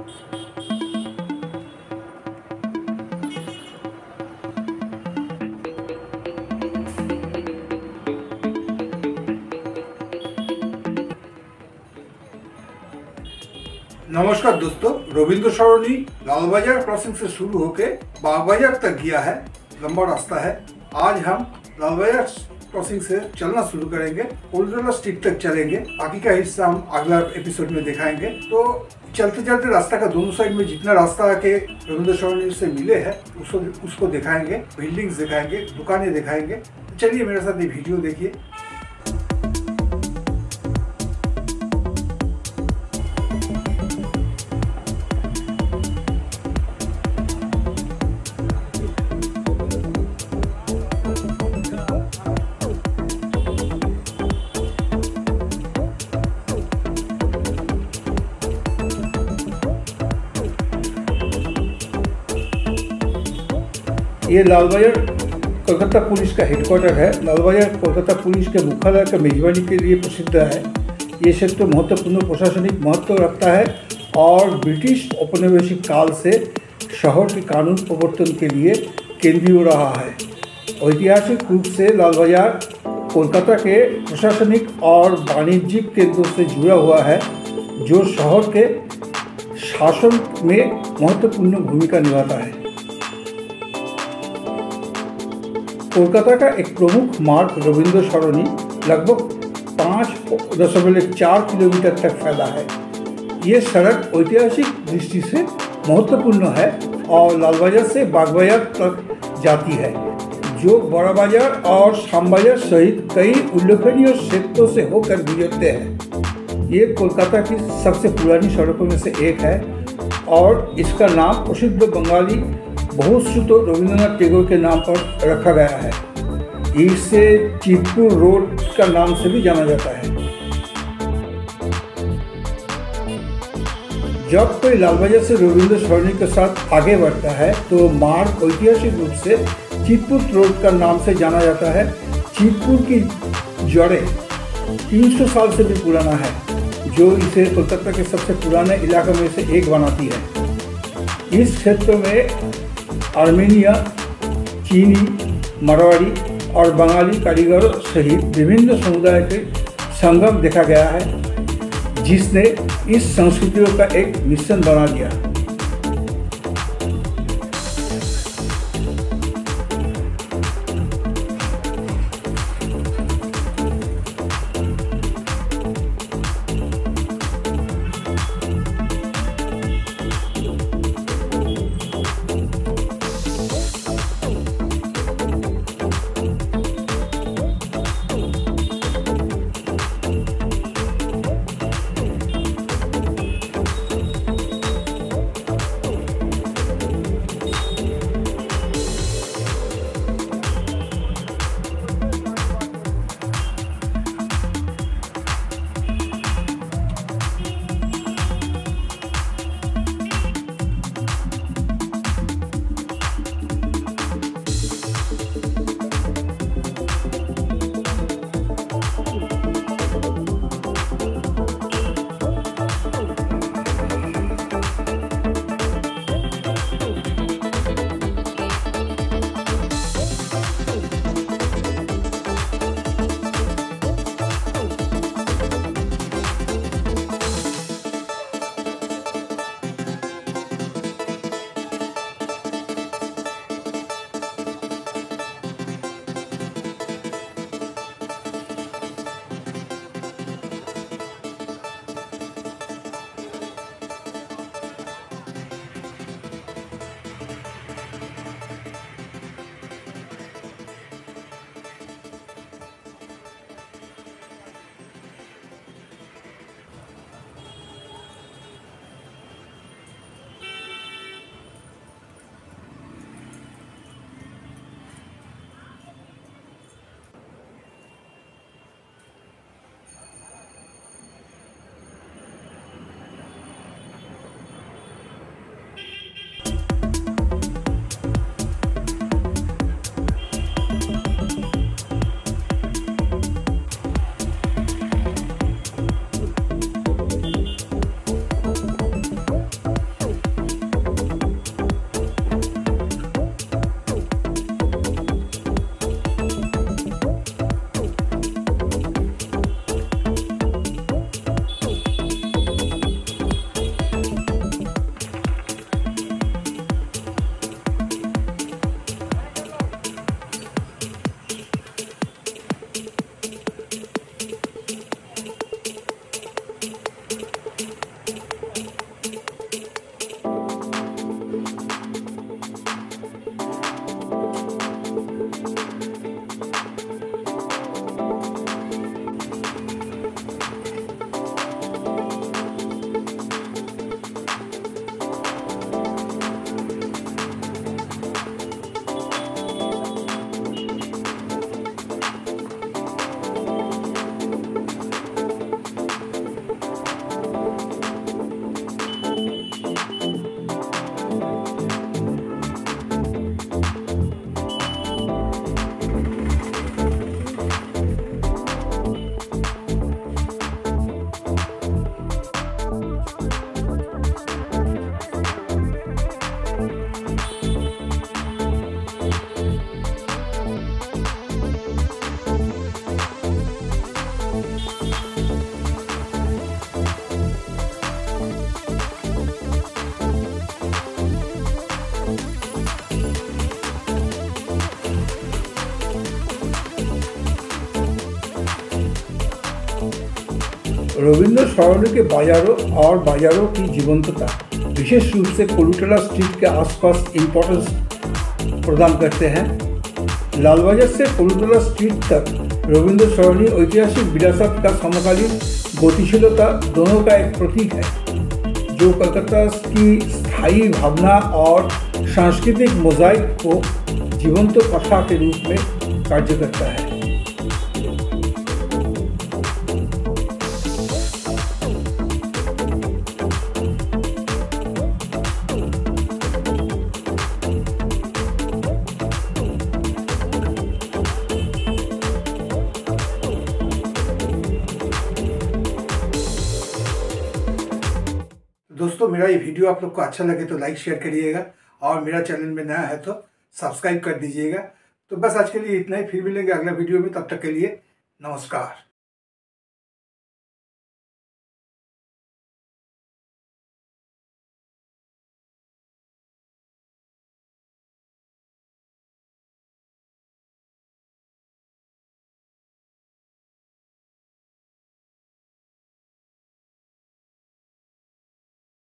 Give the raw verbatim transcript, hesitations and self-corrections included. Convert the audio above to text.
नमस्कार दोस्तों, रविंद्र सरोनी लालबाजार क्रॉसिंग से शुरू होके बागबाजार तक गया है, लंबा रास्ता है। आज हम लालबाजार क्रॉसिंग से चलना शुरू करेंगे, ओल्डोला स्ट्रीट तक चलेंगे। बाकी का हिस्सा हम अगला एपिसोड में दिखाएंगे। तो चलते चलते रास्ता का दोनों साइड में जितना रास्ता के रविंद्र सरोनी से मिले हैं उसको उसको दिखाएंगे, बिल्डिंग्स दिखाएंगे, दुकानें दिखाएंगे। चलिए मेरे साथ ये वीडियो देखिए। ये लालबाजार कोलकाता पुलिस का हेडक्वार्टर है। लालबाजार कोलकाता पुलिस के मुख्यालय के मेजबानी के लिए प्रसिद्ध है। ये क्षेत्र महत्वपूर्ण प्रशासनिक महत्व रखता है और ब्रिटिश औपनिवेशिक काल से शहर के कानून प्रवर्तन के लिए केंद्रीय रहा है। ऐतिहासिक रूप से लालबाजार कोलकाता के प्रशासनिक और वाणिज्यिक केंद्रों से जुड़ा हुआ है, जो शहर के शासन में महत्वपूर्ण भूमिका निभाता है। कोलकाता का एक प्रमुख मार्ग रविंद्र सरोनी लगभग पाँच दशमलव चार किलोमीटर तक फैला है। ये सड़क ऐतिहासिक दृष्टि से महत्वपूर्ण है और लालबाजार से बागबाजार तक जाती है, जो बड़ा बाजार और श्यामबाजार सहित कई उल्लेखनीय क्षेत्रों से होकर गुजरते हैं। ये कोलकाता की सबसे पुरानी सड़कों में से एक है और इसका नाम प्रसिद्ध बंगाली बहुश्रुत रविंद्रनाथ टैगोर के नाम पर रखा गया है। इसे चितपुर रोड का नाम से भी जाना जाता है। जब कोई लालबाजार से रविंद्र सरोनी के साथ आगे बढ़ता है तो मार्ग ऐतिहासिक रूप से चितपुर रोड का नाम से जाना जाता है। चितपुर की जड़ें तीन सौ साल से भी पुराना है, जो इसे कोलकाता के सबसे पुराने इलाकों में से एक बनाती है। इस क्षेत्र में आर्मेनिया, चीनी, मारवाड़ी और बंगाली कारीगरों सहित विभिन्न समुदाय के संगम देखा गया है, जिसने इस संस्कृतियों का एक मिश्रण बना दिया। रविंद्र सरोनी के बाजारों और बाजारों की जीवंतता विशेष रूप से कोलुटला स्ट्रीट के आसपास इम्पोर्टेंस प्रदान करते हैं। लालबाजार से कोलुटला स्ट्रीट तक रविंद्र सरोनी ऐतिहासिक विरासत का समकालीन गतिशीलता दोनों का एक प्रतीक है, जो कलकत्ता की स्थायी भावना और सांस्कृतिक मोज़ाइक को जीवंत कथा के रूप में कार्य करता है। दोस्तों, मेरा ये वीडियो आप लोग को अच्छा लगे तो लाइक शेयर करिएगा और मेरा चैनल में नया है तो सब्सक्राइब कर दीजिएगा। तो बस आज के लिए इतना ही, फिर मिलेंगे अगला वीडियो में। तब तक के लिए नमस्कार।